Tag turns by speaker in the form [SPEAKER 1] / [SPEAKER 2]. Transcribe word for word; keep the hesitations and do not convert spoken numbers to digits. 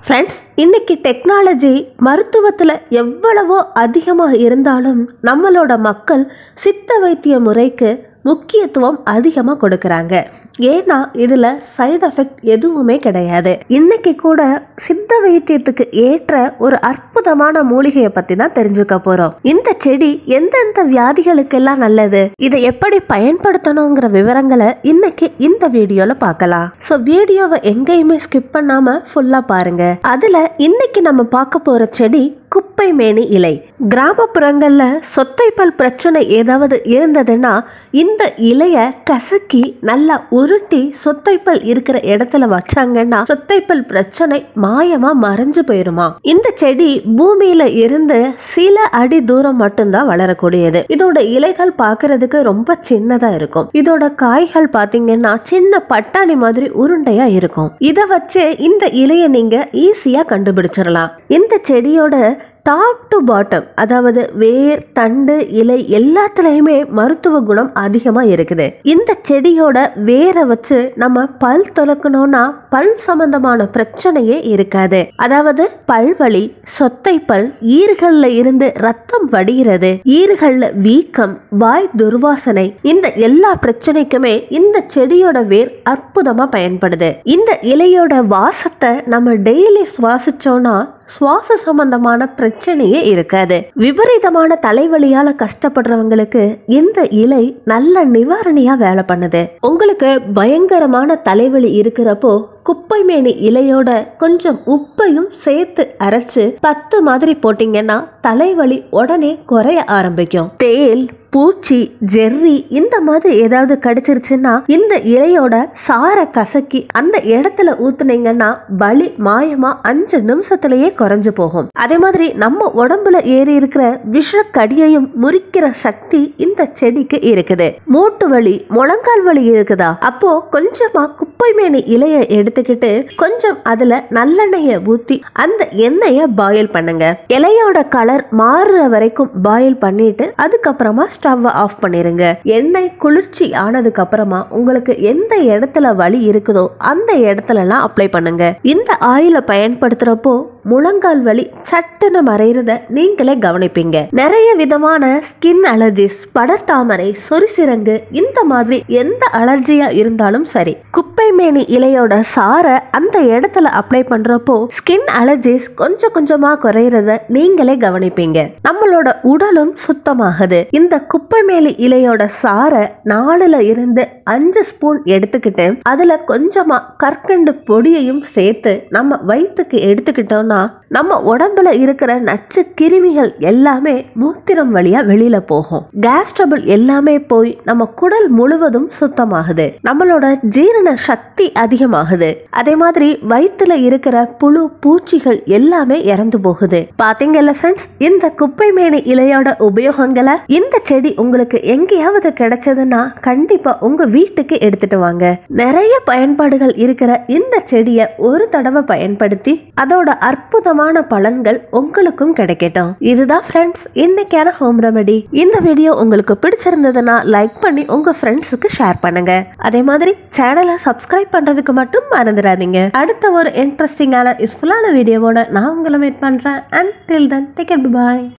[SPEAKER 1] Friends, இன்னைக்கு technology மருத்துவத்தில் எவ்வளவோ அதிகமாக இருந்தாலும் நம்மளோட மக்கள் சித்த வைத்திய முறைக்கு முக்கியத்துவம் அதிகமாக கொடுக்கறாங்க. ஏன்னா இதில் சைடு எஃபெக்ட் எதுவுமே கிடையாது. இன்னைக்கு கூட சித்த வைத்தியத்துக்கு ஏற்ற ஒரு அற்புதமான மூலிகையை பற்றி தான் தெரிஞ்சுக்க போகிறோம். இந்த செடி எந்தெந்த வியாதிகளுக்கெல்லாம் நல்லது, இதை எப்படி பயன்படுத்தணுங்கிற விவரங்களை இன்னைக்கு இந்த வீடியோவில் பார்க்கலாம். ஸோ வீடியோவை எங்கேயுமே ஸ்கிப் பண்ணாமல் ஃபுல்லாக பாருங்க. அதில் இன்னைக்கு நம்ம பார்க்க போகிற செடி குப்பைமேனி இலை. கிராமப்புறங்கள்ல சொத்தைப்பல் பிரச்சனை ஏதாவது இருந்ததுன்னா இந்த இலைய கசக்கி நல்லா உருட்டி சொத்தைப்பல் இருக்கிற இடத்துல வச்சாங்கன்னா சொத்தைப்பல் பிரச்சனை மாயமா மறைஞ்சு போயிருமா. இந்த செடி பூமியில இருந்து சில அடி தூரம் மட்டும்தான் வளரக்கூடியது. இதோட இலைகள் பாக்குறதுக்கு ரொம்ப சின்னதா இருக்கும். இதோட காய்கள் பாத்தீங்கன்னா சின்ன பட்டாணி மாதிரி உருண்டையா இருக்கும். இதை வச்சு இந்த இலைய நீங்க ஈஸியா கண்டுபிடிச்சிடலாம். இந்த செடியோட டாப் டு பாட்டம், அதாவது வேர், தண்டு, இலை எல்லாத்துலயுமே மருத்துவ குணம் அதிகமா இருக்குது. இந்த செடியோட வேரை வச்சு நம்ம பல் துலக்கணும்னா பல் சம்பந்தமான பிரச்சனையே இருக்காது. அதாவது பல்வலி, சொத்தைப்பல், ஈறுகள்ல இருந்து ரத்தம் வடிகிறது, ஈறுகள்ல வீக்கம், வாய் துர்வாசனை, இந்த எல்லா பிரச்சனைக்குமே இந்த செடியோட வேர் அற்புதமா பயன்படுது. இந்த இலையோட வாசத்தை நம்ம டெய்லி சுவாசிச்சோம்னா சுவாச சம்பந்தமான பிரச்சனையே இருக்காது. விபரீதமான தலைவலியால கஷ்டப்படுறவங்களுக்கு இந்த இலை நல்ல நிவாரணியா வேலை பண்ணுது. உங்களுக்கு பயங்கரமான தலைவலி இருக்கிறப்போ குப்பைமேனி இலையோட கொஞ்சம் உப்பையும் சேர்த்து அரைச்சு பத்து மாதிரி போட்டீங்கன்னா தலைவலி உடனே குறைய ஆரம்பிக்கும். தேல், பூச்சி, ஜெர்ரி இந்த மாதிரி ஏதாவது கடிச்சிருச்சுன்னா இந்த இலையோட சார கசக்கி அந்த இடத்துல ஊத்துனீங்கன்னா வலி மாயமா அஞ்சு நிமிஷத்திலேயே குறைஞ்சு போகும். அதே மாதிரி நம்ம உடம்புல ஏறி இருக்கிற விஷ கடியையும் முறிக்கிற சக்தி இந்த செடிக்கு இருக்குது. மூட்டு வலி, முழங்கால் வலி இருக்குதா, அப்போ கொஞ்சமா குப்பைமேனி இலைய எடுத்துக்கிட்டு கொஞ்சம் அதுல நல்லெண்ணெய ஊத்தி அந்த எண்ணெய பாயில் பண்ணுங்க. இலையோட கலர் மாறுற வரைக்கும் பாயில் பண்ணிட்டு அதுக்கப்புறமா ஸ்டவ் ஆஃப் பண்ணிருங்க. எண்ணெய் குளிர்ச்சி ஆனதுக்கு அப்புறமா உங்களுக்கு எந்த இடத்துல வலி இருக்குதோ அந்த இடத்துல எல்லாம் அப்ளை பண்ணுங்க. இந்த ஆயிலை பயன்படுத்துறப்போ முழங்கால் வலி சட்டுன்னு மறைறத நீங்களே கவனிப்பீங்க. நிறைய விதமான ஸ்கின் அலர்ஜிஸ், படர்தாமரை, சொரிசிரங்கு இந்த மாதிரி எந்த அலர்ஜியா இருந்தாலும் சரி குப்பைமேனி இலையோட சார அந்த இடத்துல அப்ளை பண்றப்போ ஸ்கின் அலர்ஜிஸ் கொஞ்சம் கொஞ்சமா குறைறத நீங்களே கவனிப்பீங்க. நம்மளோட உடலும் சுத்தமாகுது. இந்த குப்பைமேனி இலையோட சார நாலுல இருந்து அஞ்சு ஸ்பூன் எடுத்துக்கிட்டு அதுல கொஞ்சமா கற்கண்டு பொடியையும் சேர்த்து நம்ம வயிற்றுக்கு எடுத்துக்கிட்டோம்னா நம்ம உடம்புல இருக்கிற நச்சு கிருமிகள் எல்லாமே மூத்திரம் வழியா வெளியில போகும். கேஸ் ட்ரபிள் எல்லாமே போய் நம்ம குடல் முழுவதும் சுத்தமாகுது. நம்மளோட ஜீரண சக்தி அதிகமாகுது. அதே மாதிரி வயிற்றுல இருக்கிற புழு, பூச்சிகள் எல்லாமே இறந்து போகுது. பாத்தீங்கல்ல ஃப்ரெண்ட்ஸ், இந்த குப்பைமேனி இலையோட உபயோகங்களை. இந்த செடி உங்களுக்கு எங்கேயாவது கிடைச்சதுன்னா கண்டிப்பா உங்க வீட்டுக்கு எடுத்துட்டு வாங்க. நிறைய பயன்பாடுகள் இருக்கிற இந்த செடியை ஒரு தடவை பயன்படுத்தி அதோட அற்புதமான பலன்கள் உங்களுக்கும் கிடைக்கட்டும். இதுதான் ஃப்ரெண்ட்ஸ் இன்னைக்கான ஹோம் ரெமெடி. இந்த வீடியோ உங்களுக்கு பிடிச்சிருந்ததுன்னா லைக் பண்ணி உங்க ஃப்ரெண்ட்ஸுக்கு ஷேர் பண்ணுங்க. அதே மாதிரி சேனலை சப்ஸ்கிரைப் பண்றதுக்கு மட்டும் மறந்துடாதீங்க. அடுத்த ஒரு இன்ட்ரெஸ்டிங்கான யூஸ்ஃபுல்லான வீடியோவோட நான் உங்களை மீட் பண்றேன். Until then, take care, bye.